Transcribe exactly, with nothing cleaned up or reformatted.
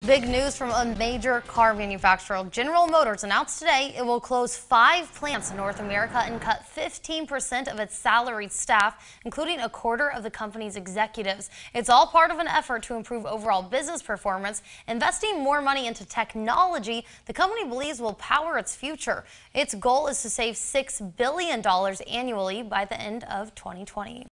Big news from a major car manufacturer. General Motors announced today it will close five plants in North America and cut fifteen percent of its salaried staff, including a quarter of the company's executives. It's all part of an effort to improve overall business performance, investing more money into technology the company believes will power its future. Its goal is to save six billion dollars annually by the end of twenty twenty.